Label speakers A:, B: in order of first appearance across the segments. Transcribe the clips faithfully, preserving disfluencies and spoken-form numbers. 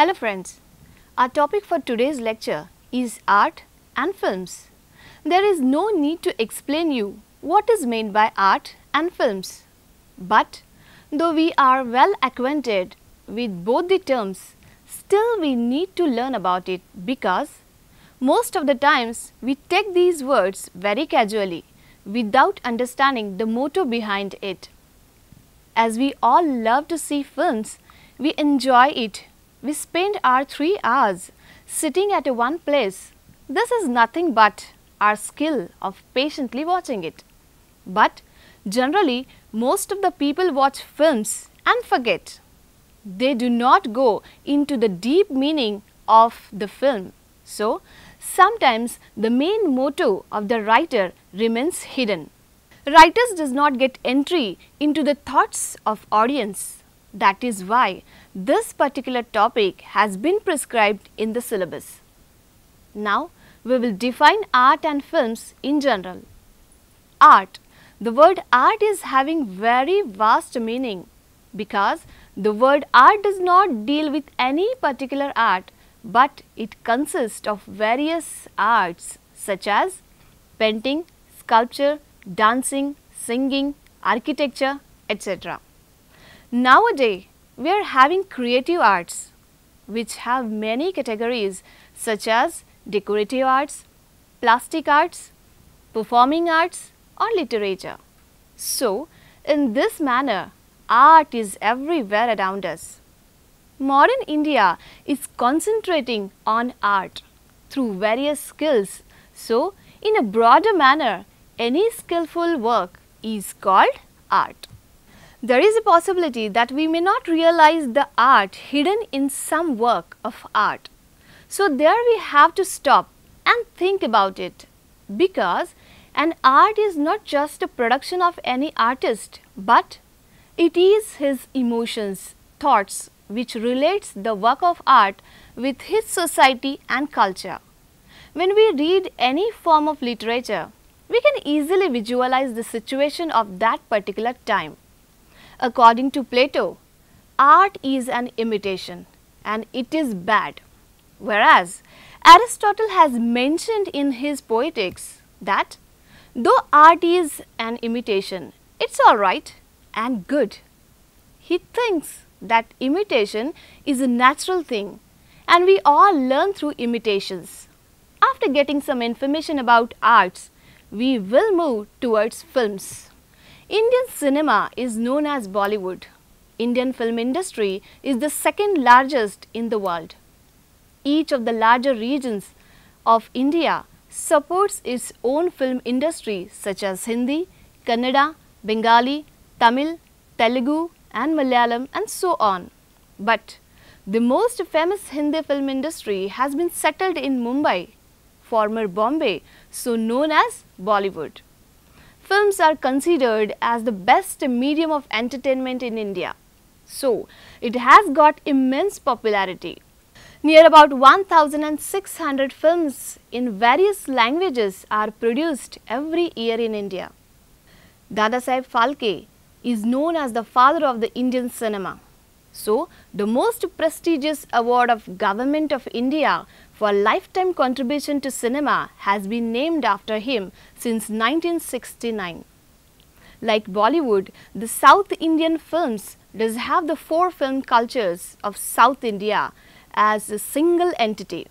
A: Hello friends, our topic for today's lecture is art and films. There is no need to explain you what is meant by art and films. But though we are well acquainted with both the terms, still we need to learn about it because most of the times we take these words very casually without understanding the motto behind it. As we all love to see films, we enjoy it. We spend our three hours sitting at one place. This is nothing but our skill of patiently watching it. But generally, most of the people watch films and forget. They do not go into the deep meaning of the film. So, sometimes the main motto of the writer remains hidden. Writers does not get entry into the thoughts of audience. That is why this particular topic has been prescribed in the syllabus. Now, we will define art and films in general. Art. The word art is having very vast meaning because the word art does not deal with any particular art, but it consists of various arts such as painting, sculpture, dancing, singing, architecture, et cetera. Nowadays, we are having creative arts which have many categories such as decorative arts, plastic arts, performing arts or literature. So, in this manner, art is everywhere around us. Modern India is concentrating on art through various skills. So, in a broader manner, any skillful work is called art. There is a possibility that we may not realize the art hidden in some work of art. So, there we have to stop and think about it because an art is not just a production of any artist, but it is his emotions, thoughts which relates the work of art with his society and culture. When we read any form of literature, we can easily visualize the situation of that particular time. According to Plato, art is an imitation and it is bad. Whereas Aristotle has mentioned in his Poetics that though art is an imitation, it's alright and good. He thinks that imitation is a natural thing and we all learn through imitations. After getting some information about arts, we will move towards films. Indian cinema is known as Bollywood. Indian film industry is the second largest in the world. Each of the larger regions of India supports its own film industry such as Hindi, Kannada, Bengali, Tamil, Telugu and Malayalam and so on. But the most famous Hindi film industry has been settled in Mumbai, former Bombay, so known as Bollywood. Films are considered as the best medium of entertainment in India. So, it has got immense popularity. Near about one thousand six hundred films in various languages are produced every year in India. Dadasaheb Phalke is known as the father of the Indian cinema. So, the most prestigious award of Government of India for lifetime contribution to cinema has been named after him since nineteen sixty-nine. Like Bollywood, the South Indian films does have the four film cultures of South India as a single entity.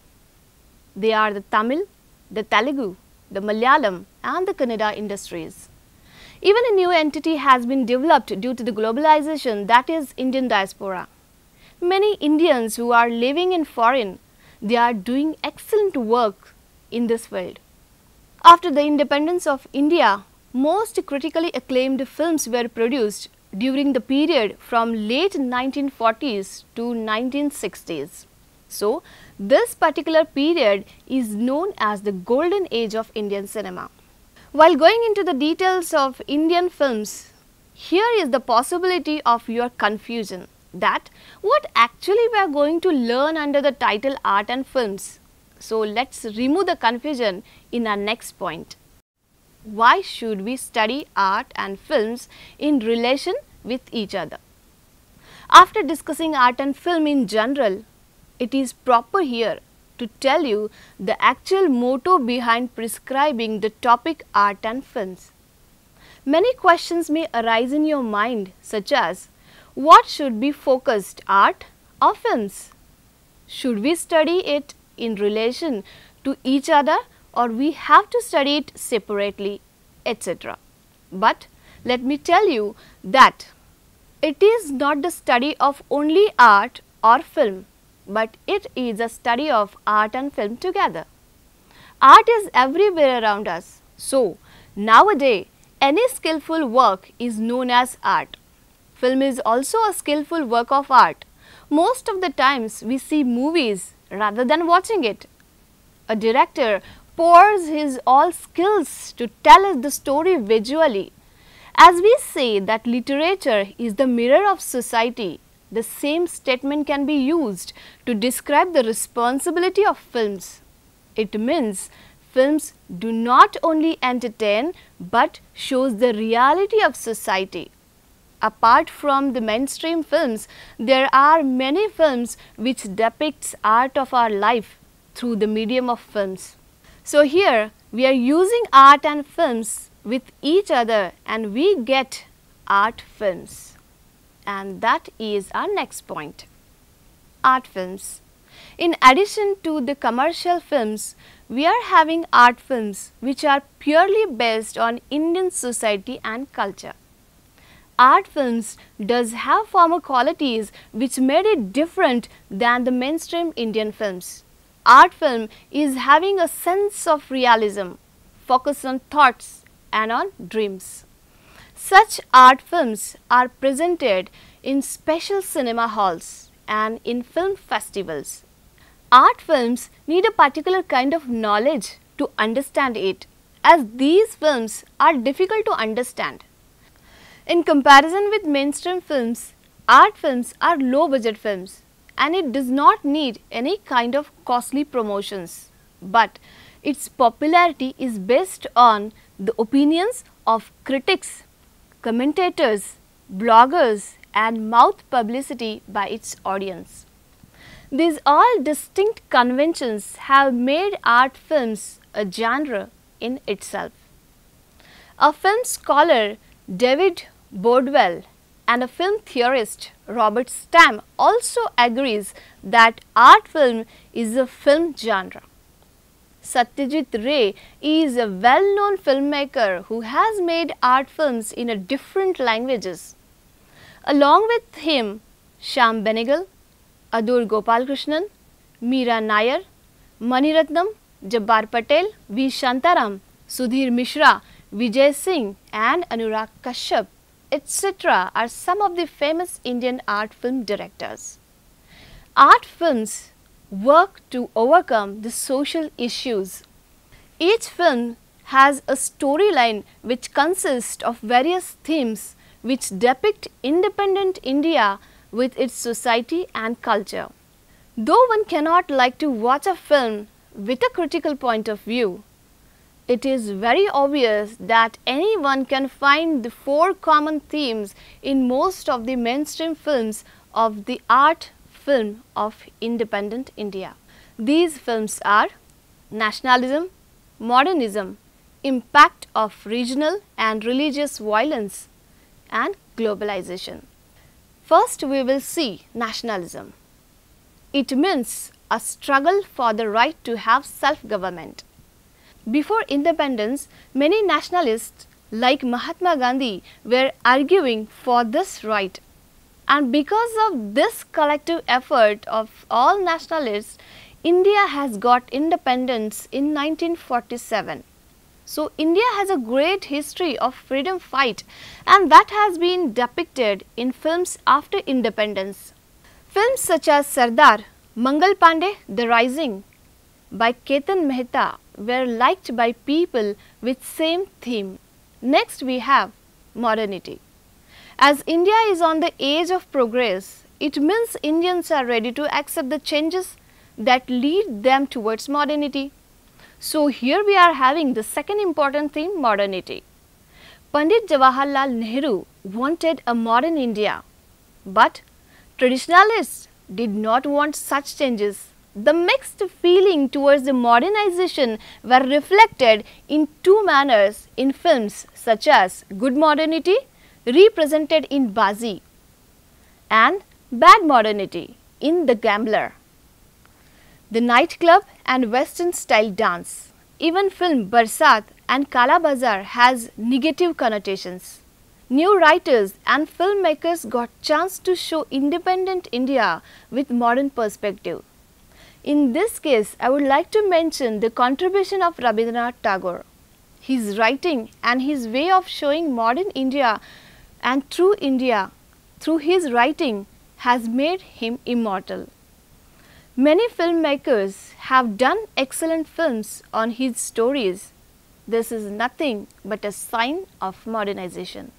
A: They are the Tamil, the Telugu, the Malayalam and the Kannada industries. Even a new entity has been developed due to the globalization, that is Indian diaspora. Many Indians who are living in foreign, they are doing excellent work in this field. After the independence of India, most critically acclaimed films were produced during the period from late nineteen forties to nineteen sixties. So, this particular period is known as the golden age of Indian cinema. While going into the details of Indian films, here is the possibility of your confusion that what actually we are going to learn under the title art and films. So, let us remove the confusion in our next point. Why should we study art and films in relation with each other? After discussing art and film in general, it is proper here to tell you the actual motto behind prescribing the topic art and films. Many questions may arise in your mind, such as, what should be focused, art or films? Should we study it in relation to each other, or we have to study it separately, et cetera. But let me tell you that it is not the study of only art or film, but it is a study of art and film together. Art is everywhere around us. So, nowadays, any skillful work is known as art. Film is also a skillful work of art. Most of the times, we see movies rather than watching it. A director pours his all skills to tell us the story visually. As we say that literature is the mirror of society, the same statement can be used to describe the responsibility of films. It means films do not only entertain but shows the reality of society. Apart from the mainstream films, there are many films which depicts art of our life through the medium of films. So here we are using art and films with each other and we get art films. And that is our next point. Art films. In addition to the commercial films, we are having art films which are purely based on Indian society and culture. Art films does have formal qualities which made it different than the mainstream Indian films. Art film is having a sense of realism, focus on thoughts and on dreams. Such art films are presented in special cinema halls and in film festivals. Art films need a particular kind of knowledge to understand it, as these films are difficult to understand. In comparison with mainstream films, art films are low budget films and it does not need any kind of costly promotions, but its popularity is based on the opinions of critics, commentators, bloggers and mouth publicity by its audience. These all distinct conventions have made art films a genre in itself. A film scholar, David Bordwell, and a film theorist, Robert Stam, also agrees that art film is a film genre. Satyajit Ray is a well-known filmmaker who has made art films in a different languages. Along with him, Shyam Benegal, Adur Gopalakrishnan, Meera Nair, Mani Ratnam, Jabbar Patel, V. Shantaram, Sudhir Mishra, Vijay Singh and Anurag Kashyap, et cetera are some of the famous Indian art film directors. Art films work to overcome the social issues. Each film has a storyline which consists of various themes which depict independent India with its society and culture. Though one cannot like to watch a film with a critical point of view, it is very obvious that anyone can find the four common themes in most of the mainstream films of the art film of independent India. These films are nationalism, modernism, impact of regional and religious violence, and globalization. First, we will see nationalism. It means a struggle for the right to have self-government. Before independence, many nationalists like Mahatma Gandhi were arguing for this right. And because of this collective effort of all nationalists, India has got independence in nineteen forty-seven. So, India has a great history of freedom fight and that has been depicted in films after independence. Films such as Sardar, Mangal Pandey, The Rising by Ketan Mehta were liked by people with same theme. Next we have modernity. As India is on the age of progress, it means Indians are ready to accept the changes that lead them towards modernity. So here we are having the second important theme, modernity. Pandit Jawaharlal Nehru wanted a modern India, but traditionalists did not want such changes. The mixed feeling towards the modernization were reflected in two manners in films such as Good Modernity, represented in Bazi, and Bad Modernity in The Gambler. The nightclub and western style dance. Even film Barsat and Kala Bazaar has negative connotations. New writers and filmmakers got chance to show independent India with modern perspective. In this case, I would like to mention the contribution of Rabindranath Tagore. His writing and his way of showing modern India and true India through his writing has made him immortal. Many filmmakers have done excellent films on his stories. This is nothing but a sign of modernization.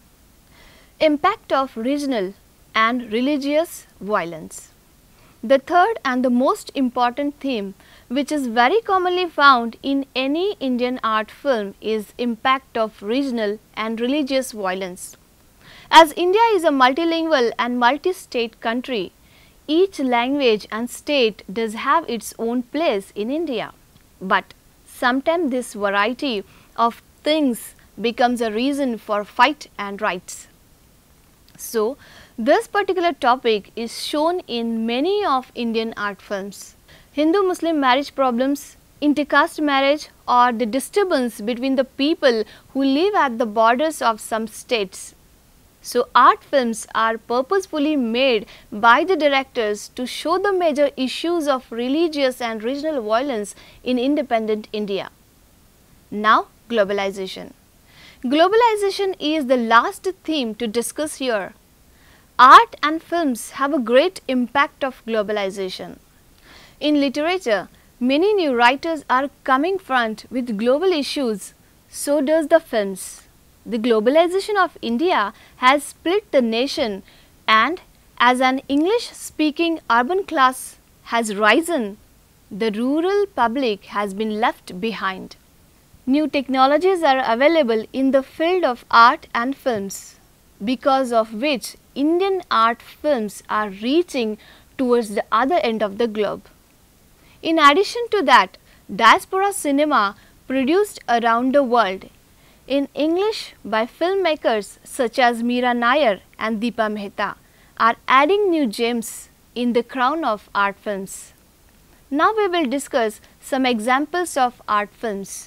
A: Impact of regional and religious violence. The third and the most important theme, which is very commonly found in any Indian art film, is impact of regional and religious violence. As India is a multilingual and multi-state country, each language and state does have its own place in India. But sometimes this variety of things becomes a reason for fight and rights. So, this particular topic is shown in many of Indian art films. Hindu-Muslim marriage problems, intercaste marriage, or the disturbance between the people who live at the borders of some states. So, art films are purposefully made by the directors to show the major issues of religious and regional violence in independent India. Now, globalization. Globalization is the last theme to discuss here. Art and films have a great impact of globalization. In literature, many new writers are coming front with global issues, so does the films. The globalization of India has split the nation, and as an English-speaking urban class has risen, the rural public has been left behind. New technologies are available in the field of art and films, because of which Indian art films are reaching towards the other end of the globe. In addition to that, diaspora cinema produced around the world in English by filmmakers such as Meera Nair and Deepa Mehta are adding new gems in the crown of art films. Now we will discuss some examples of art films.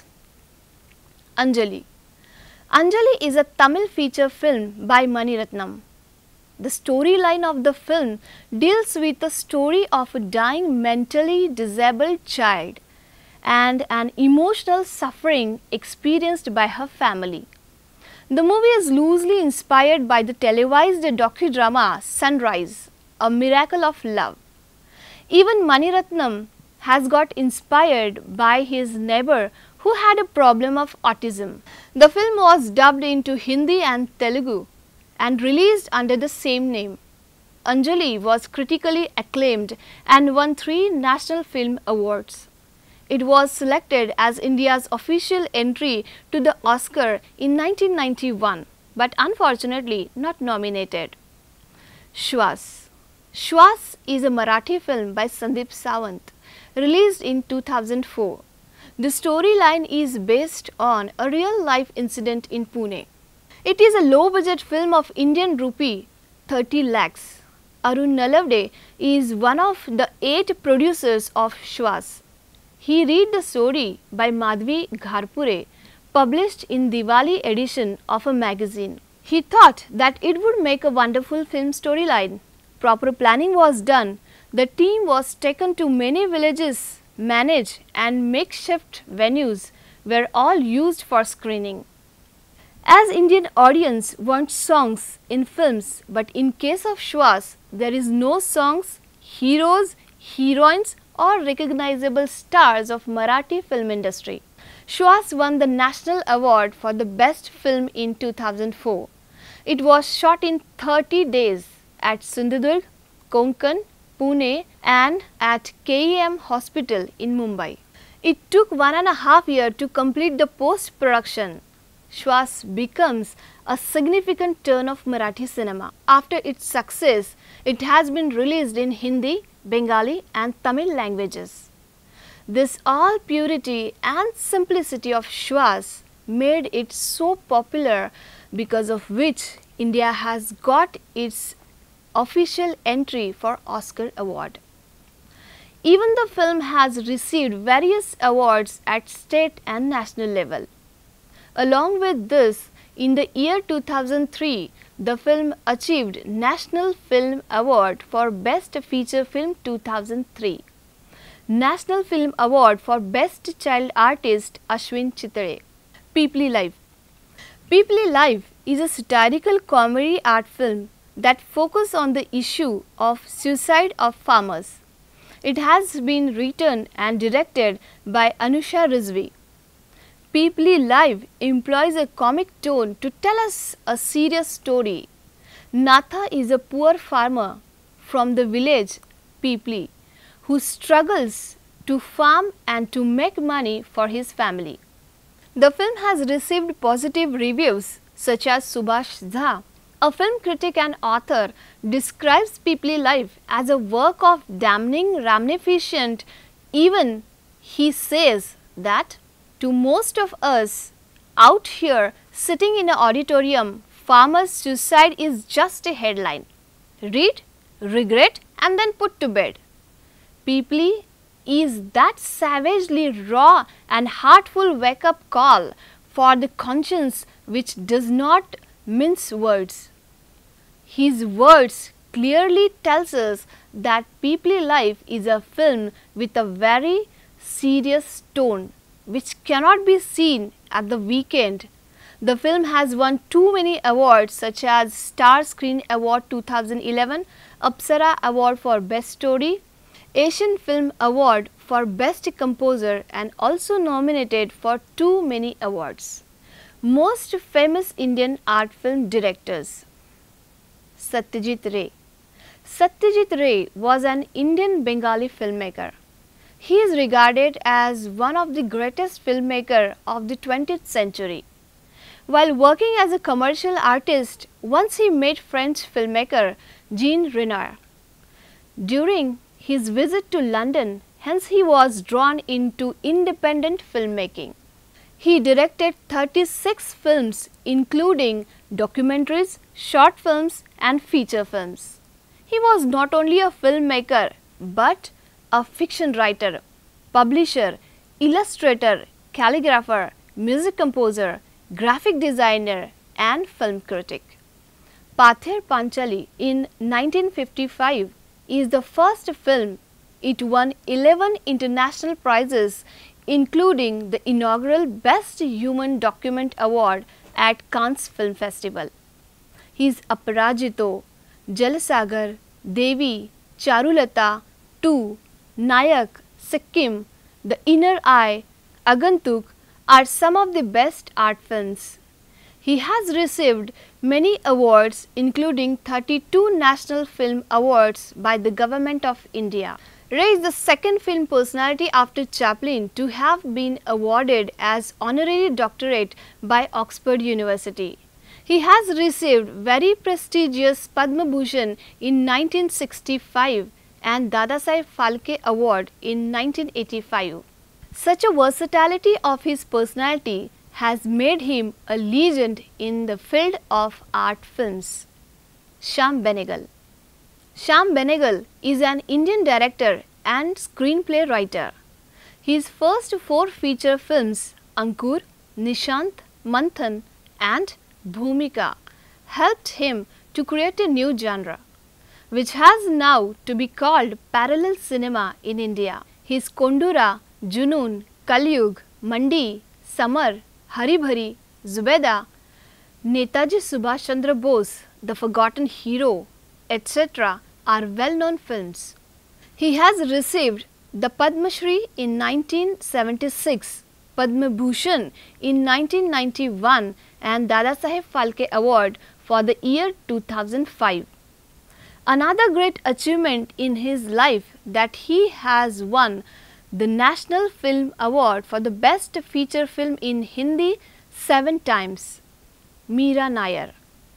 A: Anjali. Anjali is a Tamil feature film by Mani Ratnam. The storyline of the film deals with the story of a dying mentally disabled child and an emotional suffering experienced by her family. The movie is loosely inspired by the televised docudrama Sunrise, A Miracle of Love. Even Mani Ratnam has got inspired by his neighbor who had a problem of autism. The film was dubbed into Hindi and Telugu and released under the same name. Anjali was critically acclaimed and won three National Film Awards. It was selected as India's official entry to the Oscar in nineteen ninety-one, but unfortunately not nominated. Shwas. Shwas is a Marathi film by Sandeep Sawant, released in two thousand four. The storyline is based on a real-life incident in Pune. It is a low-budget film of Indian rupee thirty lakhs. Arun Nalavde is one of the eight producers of Shwas. He read the story by Madhvi Gharpure, published in Diwali edition of a magazine. He thought that it would make a wonderful film storyline. Proper planning was done. The team was taken to many villages, managed, and makeshift venues were all used for screening. As Indian audience want songs in films, but in case of Shwas, there is no songs, heroes, heroines or recognizable stars of Marathi film industry. Shwas won the National Award for the Best Film in two thousand four. It was shot in thirty days at Sindhudurg, Konkan, Pune and at K E M Hospital in Mumbai. It took one and a half year to complete the post-production. Shwas becomes a significant turn of Marathi cinema. After its success, it has been released in Hindi, Bengali and Tamil languages. This all purity and simplicity of Shwas made it so popular, because of which India has got its official entry for Oscar award. Even the film has received various awards at state and national level. Along with this, in the year two thousand three, the film achieved National Film Award for Best Feature Film two thousand three, National Film Award for Best Child Artist Ashwin Chitre. Peeply Live. Peeply Live is a satirical comedy art film that focuses on the issue of suicide of farmers. It has been written and directed by Anusha Rizvi. Peeply Live employs a comic tone to tell us a serious story. Natha is a poor farmer from the village Peeply who struggles to farm and to make money for his family. The film has received positive reviews, such as Subhash Jha, a film critic and author, describes Peeply Live as a work of damning ramification. Even he says that to most of us out here sitting in an auditorium, farmer's suicide is just a headline. Read, regret and then put to bed. Peeply is that savagely raw and heartful wake-up call for the conscience which does not mince words. His words clearly tells us that Peeply Live is a film with a very serious tone which cannot be seen at the weekend. The film has won too many awards, such as Star Screen Award two thousand eleven, Apsara Award for Best Story, Asian Film Award for Best Composer, and also nominated for too many awards. Most famous Indian art film directors. Satyajit Ray. Satyajit Ray was an Indian Bengali filmmaker. He is regarded as one of the greatest filmmakers of the twentieth century. While working as a commercial artist, once he met French filmmaker Jean Renoir. During his visit to London, hence he was drawn into independent filmmaking. He directed thirty-six films, including documentaries, short films and feature films. He was not only a filmmaker but a fiction writer, publisher, illustrator, calligrapher, music composer, graphic designer and film critic. Pather Panchali in nineteen fifty-five is the first film. It won eleven international prizes, including the inaugural Best Human Document Award at Cannes Film Festival. His Aparajito, Jalasagar, Devi, Charulata, two, Nayak, Sikkim, The Inner Eye, Agantuk are some of the best art films. He has received many awards, including thirty-two National Film Awards by the Government of India. Ray is the second film personality after Chaplin to have been awarded as honorary doctorate by Oxford University. He has received very prestigious Padma Bhushan in nineteen sixty-five and Dadasaheb Phalke Award in nineteen eighty-five. Such a versatility of his personality has made him a legend in the field of art films. Shyam Benegal. Shyam Benegal is an Indian director and screenplay writer. His first four feature films, Ankur, Nishant, Manthan and Bhumika, helped him to create a new genre, which has now to be called parallel cinema in India. His Kondura, Junoon, Kalyug, Mandi, Samar, Hari Bhari, Zubeda, Netaji Subhash Chandra Bose, The Forgotten Hero, et cetera are well-known films. He has received the Padma Shri in nineteen seventy-six, Padma Bhushan in nineteen ninety-one and Dadasaheb Phalke Award for the year two thousand five. Another great achievement in his life that he has won the National Film Award for the Best Feature Film in Hindi, seven times. Meera Nair.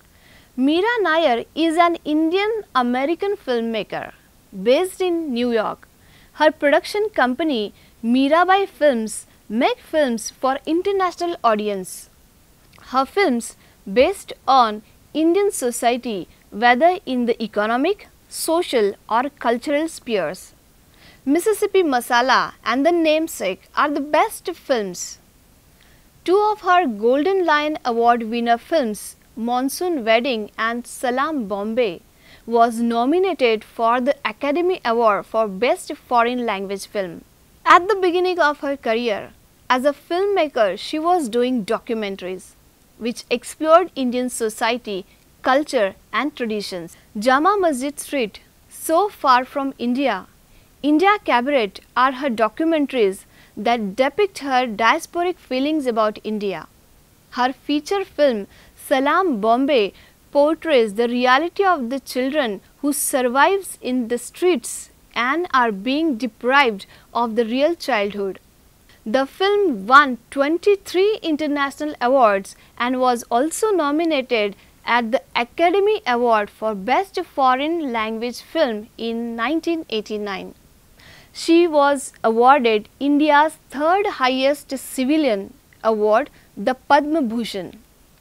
A: Meera Nair is an Indian-American filmmaker based in New York. Her production company Mirabai Films make films for international audience. Her films based on Indian society, whether in the economic, social or cultural spheres. Mississippi Masala and The Namesake are the best films. Two of her Golden Lion Award winner films, Monsoon Wedding and Salaam Bombay, was nominated for the Academy Award for Best Foreign Language Film. At the beginning of her career, as a filmmaker, she was doing documentaries which explored Indian society, culture and traditions. Jama Masjid Street, So Far From India, India Cabaret are her documentaries that depict her diasporic feelings about India. Her feature film Salaam Bombay portrays the reality of the children who survives in the streets and are being deprived of the real childhood. The film won twenty-three international awards and was also nominated at the Academy Award for Best Foreign Language Film in nineteen eighty-nine. She was awarded India's third highest civilian award, the Padma Bhushan,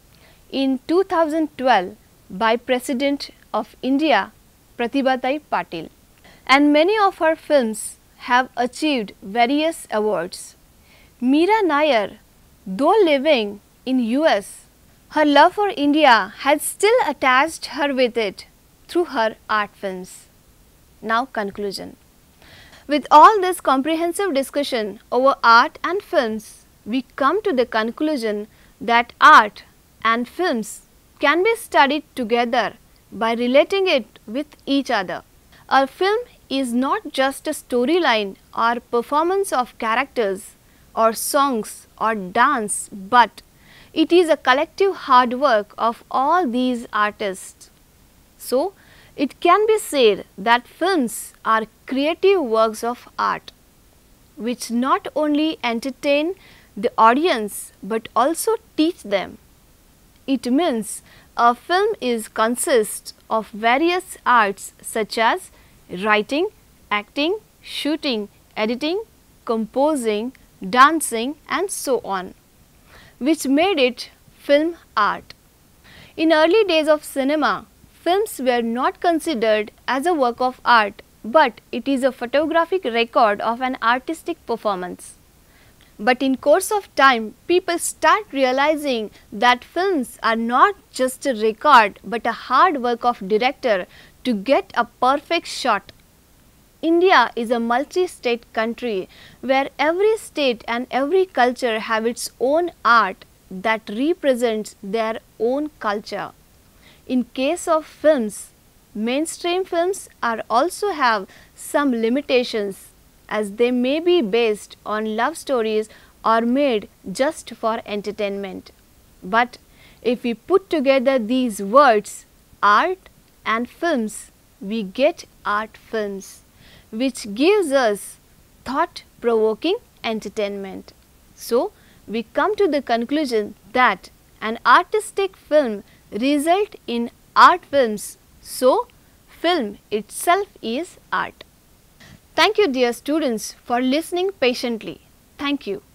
A: in two thousand twelve by President of India, Pratibha Patil. And many of her films have achieved various awards. Meera Nair, though living in U S, her love for India has still attached her with it through her art films. Now conclusion. With all this comprehensive discussion over art and films, we come to the conclusion that art and films can be studied together by relating it with each other. A film is not just a storyline or performance of characters or songs or dance, but it is a collective hard work of all these artists. So, it can be said that films are creative works of art, which not only entertain the audience but also teach them. It means a film is consists of various arts such as writing, acting, shooting, editing, composing, dancing and so on, which made it film art. In early days of cinema, films were not considered as a work of art, but it is a photographic record of an artistic performance. But in course of time, people start realizing that films are not just a record but a hard work of director to get a perfect shot. India is a multi-state country where every state and every culture have its own art that represents their own culture. In case of films, mainstream films are also have some limitations as they may be based on love stories or made just for entertainment. But if we put together these words, art and films, we get art films, which gives us thought-provoking entertainment. So, we come to the conclusion that an artistic film results in art films. So, film itself is art. Thank you dear students for listening patiently. Thank you.